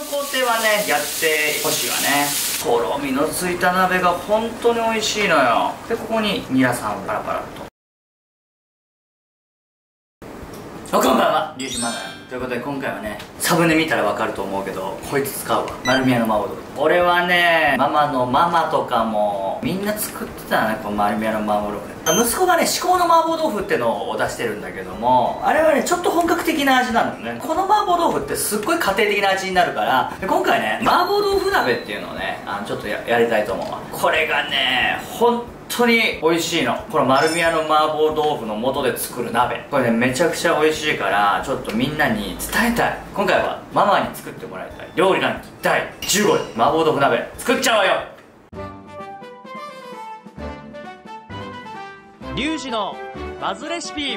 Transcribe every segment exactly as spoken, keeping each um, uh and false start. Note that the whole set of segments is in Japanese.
工程はねやってほしいわね。とろみのついた鍋が本当に美味しいのよ。でここにニラさんをパラパラっと。こんばんは、リュウジマナーということで、今回はねサムネ見たら分かると思うけど、こいつ使うわ。丸宮の麻婆豆腐。これはねママのママとかもみんな作ってたね、この丸宮の麻婆豆腐。息子がね至高の麻婆豆腐ってのを出してるんだけども、あれはねちょっと本格的な味なのよね。この麻婆豆腐ってすっごい家庭的な味になるから、で今回ね麻婆豆腐鍋っていうのをねあのちょっと や, やりたいと思うわ。これがね本当に美味しいの。この丸宮の麻婆豆腐の素で作る鍋、これねめちゃくちゃ美味しいから、ちょっとみんなに伝えたい。今回はママに作ってもらいたい料理ランキングだいじゅうごい、麻婆豆腐鍋作っちゃおうよ。 リュウジのバズレシピ。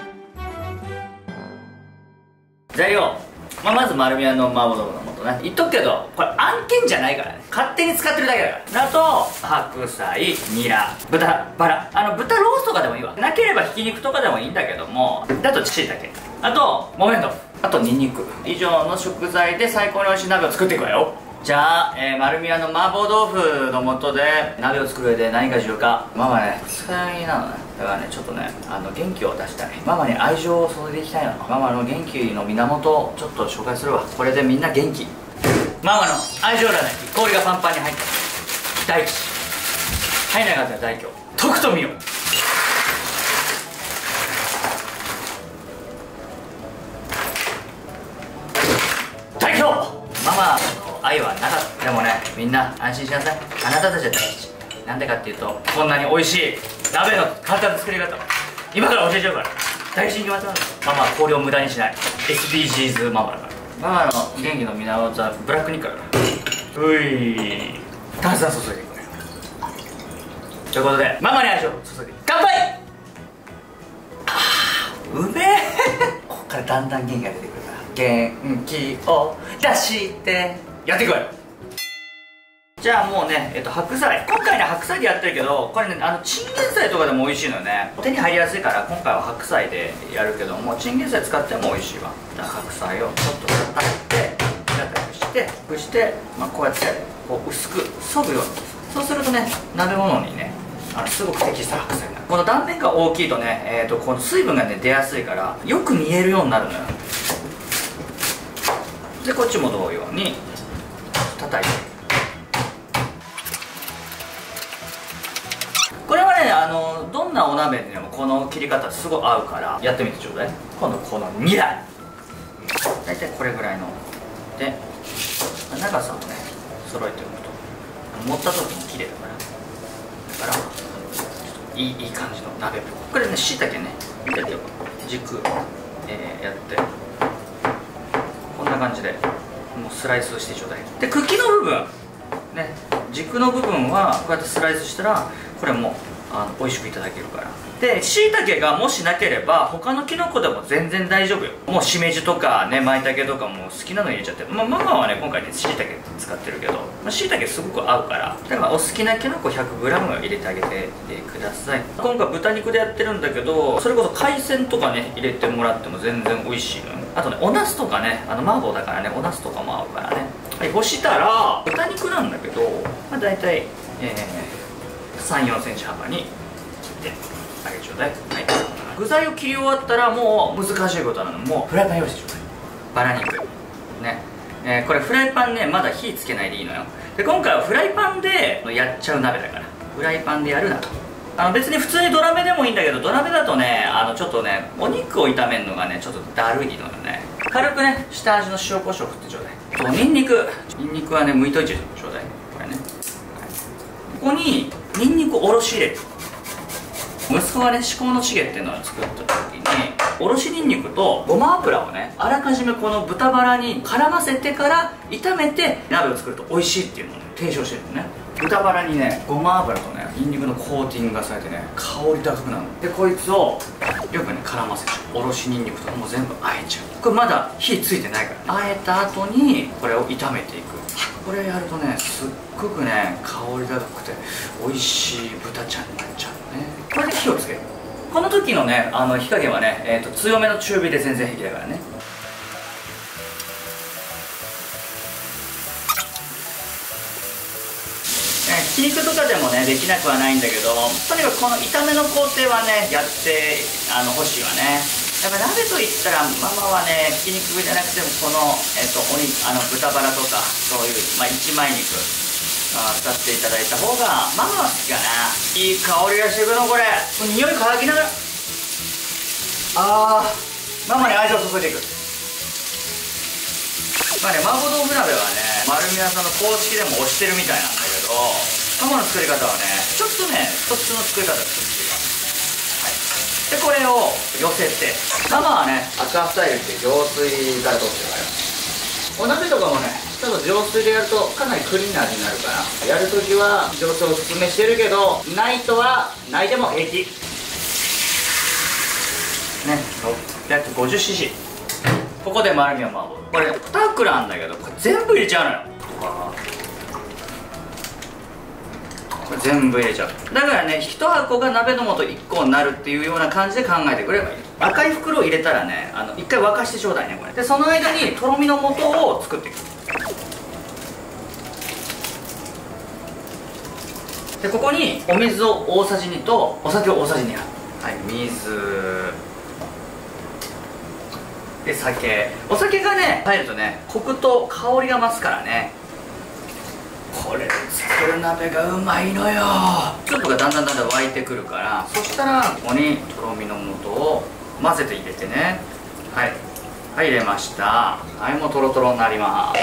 材料、まあ、まず丸宮の麻婆豆腐の素ね、言っとくけどこれ案件じゃないからね、勝手に使ってるだけだから。あと白菜、ニラ、豚バラ、あの豚ロースとかでもいいわ、なければひき肉とかでもいいんだけども、あとしいたけ、あと木綿豆腐、あとニンニク、以上の食材で最高に美味しい鍋を作っていくわよ。じゃあ、えー、丸宮の麻婆豆腐の素で鍋を作る上で何が重要か。ママね使いなのね、だからねちょっとねあの元気を出したい、ママに愛情を注いでいきたいの。ママの元気の源をちょっと紹介するわ。これでみんな元気。ママの愛情占い、氷がパンパンに入った大吉、入らなかったら大凶、とくと見よ。大凶。ママの愛はなかった。でもねみんな安心しなさい、あなたたちは大事。なんでかっていうと、こんなに美味しい鍋の簡単な作り方今から教えちゃうから、大事に決まってます。ママは氷を無駄にしない エスディージーズ ママだから。ママの元気の源はブラックニッカルだから。うい炭酸注いでいくよ。ということでママに愛情を注いで乾杯。あーうめえこっからだんだん元気が出てくるから、元気を出してやっていくわよ。じゃあもうね、えっと、白菜、今回ね白菜でやってるけど、これねあのチンゲン菜とかでも美味しいのよね。手に入りやすいから今回は白菜でやるけども、チンゲン菜使っても美味しいわ。じゃあ白菜をちょっと叩いて叩くしてそして、まあ、こうやってこう薄くそぐように。そうするとね鍋物にねあのすごく適した白菜になる。この断面が大きいとね、えー、とこの水分がね出やすいからよく見えるようになるのよ。でこっちも同様に叩いて、これはねあのどんなお鍋でもこの切り方すごい合うからやってみてちょうだい。今度このニラ大体これぐらいので長さをね揃えておくと持った時に綺麗だから、だからちょっといいいい感じの鍋っぽい。これねしいたけね見ててよ、軸、えー、やってこんな感じでもうスライスしてちょうだい。で茎の部分ね、軸の部分はこうやってスライスしたらこれもあの美味しくいただけるから。でしいたけがもしなければ他のきのこでも全然大丈夫よ。もうしめじとかねまいたけとかも好きなの入れちゃって、まあ、ママはね今回ねしいたけ使ってるけど、しいたけすごく合うから、だからお好きなきのこ ひゃくグラム 入れてあげてください。今回豚肉でやってるんだけど、それこそ海鮮とかね入れてもらっても全然美味しいのよ。あとねお茄子とかね、あの麻婆だからねお茄子とかも合うからね。はい、干したら豚肉なんだけど、まあ、大体、えー、さん、よんセンチ幅に切ってあげちょうだい。はい、具材を切り終わったらもう難しいことなので、もうフライパン用意してちょうだい。バラ肉ね、えー、これフライパンねまだ火つけないでいいのよ。で今回はフライパンでやっちゃう鍋だから、フライパンでやるなと。あの別に普通に土鍋でもいいんだけど、土鍋だとねあのちょっとねお肉を炒めるのがねちょっとだるいのよね。軽くね下味の塩コショウ振ってちょうだい。とニンニクニンニクはね剥いといてちょうだい。これね、はい、ここにニンニクおろし入れる。息子がね至高のチゲっていうのを作った時におろしニンニクとごま油をねあらかじめこの豚バラに絡ませてから炒めて鍋を作ると美味しいっていうのをね提唱してるんだよね。豚バラにねごま油とねニンニクのコーティングがされてね香り高くなるので、こいつをよくね絡ませちゃう。おろしニンニクとかも全部あえちゃう。これまだ火ついてないからね、あえた後にこれを炒めていく。これやるとねすっごくね香り高くて美味しい豚ちゃんになっちゃうのね。これで火をつける。この時のねあの火加減はね、えー、と強めの中火で全然平気だからね。 ひき肉とかでもねできなくはないんだけど、とにかくこの炒めの工程はねやってあのほしいわね。やっぱ鍋といったらママはねひき肉じゃなくてもこの、えっと、おにあの豚バラとかそういう、まあ、一枚肉あ使っていただいた方がママは好きかな。いい香りがしてくのこれ。匂い嗅ぎながらあーママに愛情を注いでいく。まあね、麻婆豆腐鍋はね丸宮さんの公式でも推してるみたいなんだけど、ママの作り方はねちょっとね特殊の作り方が作っています。はい、でこれを寄せて、ママはねアクアスタイルって浄水から取ってるから、お鍋とかもねちょっと浄水でやるとかなりクリーンな味になるから、やるときは浄水をおすすめしてるけど、ないとはないでも平気ね。 ろっぴゃくごじゅうシーシー、 ここで丸みを麻婆、これに袋あんだけどこれ全部入れちゃうのよ。これ全部入れちゃう。だからねいち箱が鍋の素いっこになるっていうような感じで考えてくればいい。赤い袋を入れたらねあのいっかい沸かしてちょうだいねこれで、その間にとろみの素を作っていく。でここにお水を大さじにとお酒を大さじに入る。はい、水で酒、お酒がね入るとねコクと香りが増すからね、これで作る鍋がうまいのよ。スープがだんだんだんだん沸いてくるから、そしたらここにとろみの素を混ぜて入れてね。はいはい、入れました。はい、もうとろとろになります。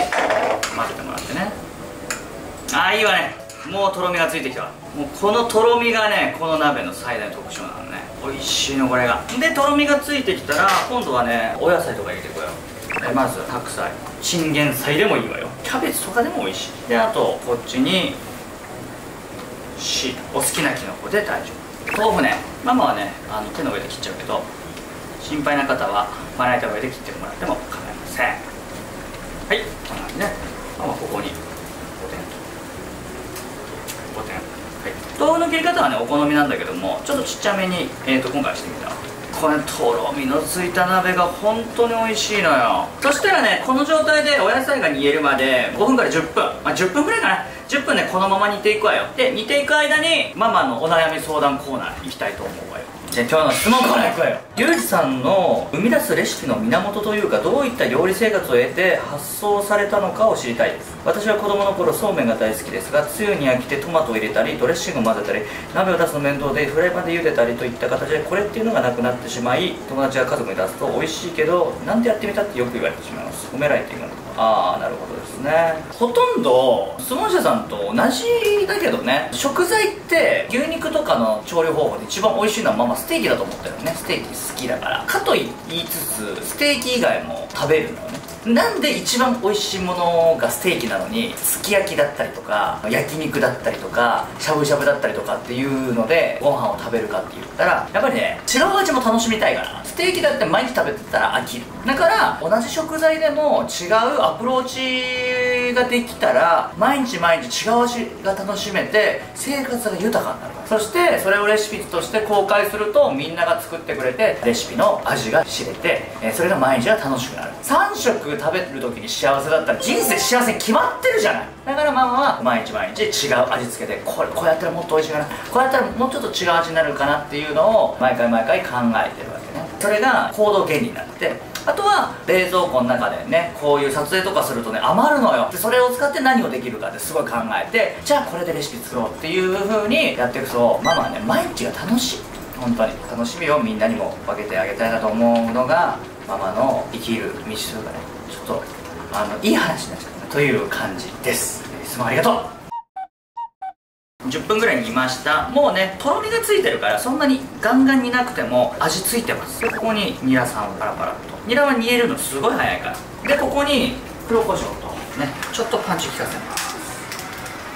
混ぜてもらってね。あーいいわね、もうとろみがついてきたわ。もうこのとろみがねこの鍋の最大の特徴なのね。美味しいのこれが。でとろみがついてきたら今度はねお野菜とか入れてこよう。でまず白菜、チンゲン菜でもいいわよ、キャベツとかでも美味しい。であとこっちにしお好きなきのこで大丈夫。豆腐ねママはねあの手の上で切っちゃうけど、心配な方はまな板上で切ってもらっても構いません。はい、こんな感じね。ママここにごてん、はい、豆腐の切り方はねお好みなんだけども、ちょっとちっちゃめに、えー、と今回してみた。これとろみのついた鍋が本当に美味しいのよ。そしたらねこの状態でお野菜が煮えるまでごふんからじゅっぷん、まあ、じゅっぷんぐらいかな、じゅっぷんねこのまま煮ていくわよ。で煮ていく間にママのお悩み相談コーナー行きたいと思うわよ。じゃあ今日の質問コーナー行くわよ。リュウジさんの生み出すレシピの源というか、どういった料理生活を得て発想されたのかを知りたいです。私は子供の頃そうめんが大好きですが、つゆに飽きてトマトを入れたりドレッシングを混ぜたり鍋を出すの面倒でフライパンで茹でたりといった形でこれっていうのがなくなってしまい、友達が家族に出すと美味しいけどなんでやってみたってよく言われてしまいます。褒められているの。ああなるほどですね。ほとんど質問者さんと同じだけどね、食材って牛肉とかの調理方法で一番美味しいのはママステーキだと思ってるのね。ステーキ好きだからかと言いつつステーキ以外も食べるのよね。なんで一番美味しいものがステーキなのにすき焼きだったりとか焼肉だったりとかしゃぶしゃぶだったりとかっていうのでご飯を食べるかって言ったら、やっぱりね違う味も楽しみたいから。ステーキだって毎日食べてたら飽きる。だから同じ食材でも違うアプローチができたら毎日毎日違う味が楽しめて生活が豊かになるから。そしてそれをレシピとして公開するとみんなが作ってくれてレシピの味が知れて、えそれが毎日が楽しくなる。さん食食べる時に幸せだったら人生幸せに決まってるじゃない。だからママは毎日毎日違う味付けでこれこうやったらもっと美味しいかな、こうやったらもうちょっと違う味になるかなっていうのを毎回毎回考えてるわけね。それが行動原理になって、あとは冷蔵庫の中でねこういう撮影とかするとね余るのよ。でそれを使って何をできるかってすごい考えて、じゃあこれでレシピ作ろうっていう風にやっていくとママはね毎日が楽しい。本当に楽しみをみんなにも分けてあげたいなと思うのがママの生きる道というかね、ちょっとあのいい話になっちゃったという感じです。質問ありがとう。じゅっぷんぐらい煮ました。もうねとろみがついてるからそんなにガンガン煮なくても味ついてます。でここにニラさんをパラパラっと、ニラは煮えるのすごい早いから。でここに黒胡椒とねちょっとパンチ効かせます。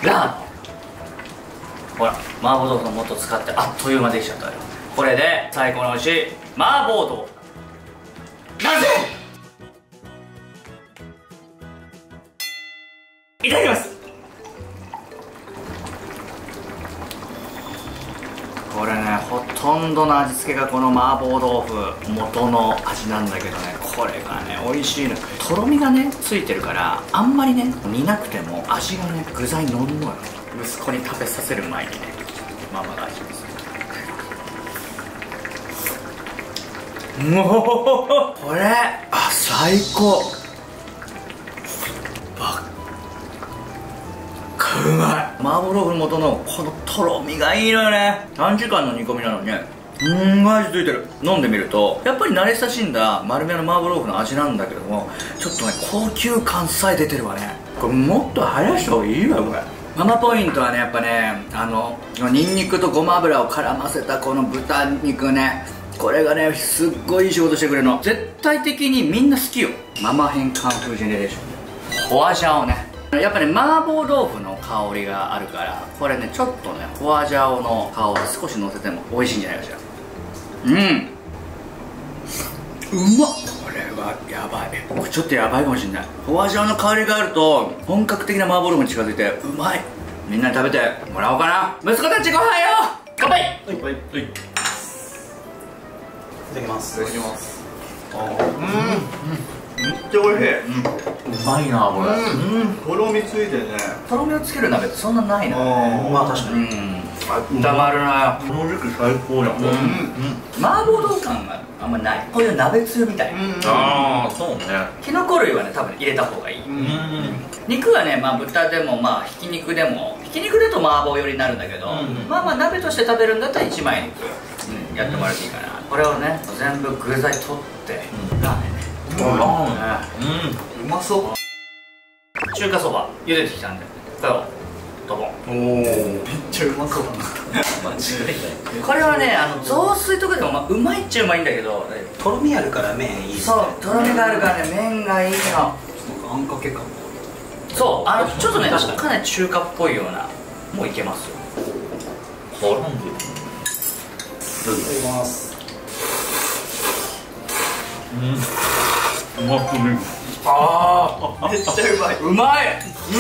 ラーメンほら麻婆豆腐の素使ってあっという間できちゃったよ。これで最高の美味しい麻婆豆腐完成。いただきます。これねほとんどの味付けがこの麻婆豆腐元の味なんだけどね、これがね美味しいの。とろみがねついてるからあんまりね煮なくても味がね具材に乗るのよ。 息子に食べさせる前にねママが味見する。もうこれあ最高。ばっかうまい。麻婆豆腐の元のこのとろみがいいのよね。短時間の煮込みなのにねすんごい味ついてる。飲んでみるとやっぱり慣れ親しんだ丸めの麻婆豆腐の味なんだけども、ちょっとね高級感さえ出てるわね。これもっと生やした方がいいわこれ。ママポイントはねやっぱねあのニンニクとごま油を絡ませたこの豚肉ね、これがねすっごいいい仕事してくれるの。絶対的にみんな好きよ。ママ変カンフージェネレーションホアジャオね、やっぱり、ね、麻婆豆腐の香りがあるから、これねちょっとねホアジャオの香り少し乗せても美味しいんじゃないかしら。うん、うまっ。これはやばい。これちょっとやばいかもしれない。ホアジャオの香りがあると本格的な麻婆豆腐に近づいてうまい。みんなに食べてもらおうかな。息子たちご飯よ。乾杯。はいはいはい。いただきます。 いただきます。 あー、 うん、めっちゃ美味しい。うん、うまいなこれ。 うん、とろみついてね。 とろみをつける鍋ってそんなないの。 まあ確かに。 うん、温まるな。 この時期最高や。うん、 麻婆豆腐感があんまない。こういう鍋つゆみたいな。 ああ、そうね。 キノコ類はね多分入れた方がいい。肉はね、まあ豚でもまあひき肉でも、ひき肉だと麻婆寄りになるんだけど、まあまあ鍋として食べるんだったら一枚肉、うん、やってもらっていいかな。これをね全部具材取ってラーメンね。 うん、うまそう。 中華そば茹でてきたんでこれをドボン。 おお、めっちゃうまそうだな。 間違いない。これはねあの雑炊とかでもまあうまいっちゃうまいんだけど、 とろみあるから麺いい。 そうとろみがあるからね麺がいいの。 あんかけ感も。 そうあのちょっとねかなり中華っぽいようなもういけますよ。 絡んでる。いただきます。うん、うまくね。 ああめっちゃうまい。うまい。うん、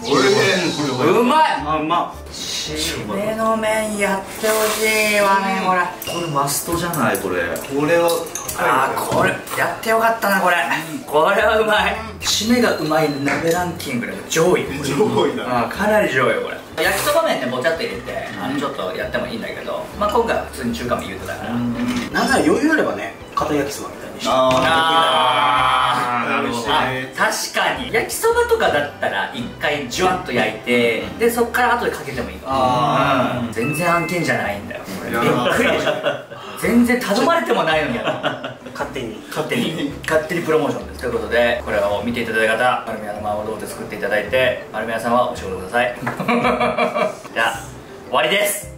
おいしい。 うまい。 あ、うま。 締めの麺やってほしいわねこれ。 これマストじゃないこれ。これはあーこれやってよかったなこれ。これはうまい。締めがうまい鍋ランキングでも上位。 上位だ。 あかなり上位よこれ。焼きそば麺ねぼちゃっと入れてあのちょっとやってもいいんだけど、まあ今回は普通に中華麺言うてたから。 なんなら余裕あればね片焼きそばみたいにして。 ああ、なるほどね。 確かに焼きそばとかだったら一回ジュワッと焼いて、でそっから後でかけてもいいかも。全然案件じゃないんだよこれ。びっくりでしょ。全然頼まれてもないのにやった勝手に勝手に勝手にプロモーションです。ということでこれを見ていただいた方、丸宮の麻婆豆腐で作っていただいて丸宮さんはお仕事ください。じゃあ終わりです。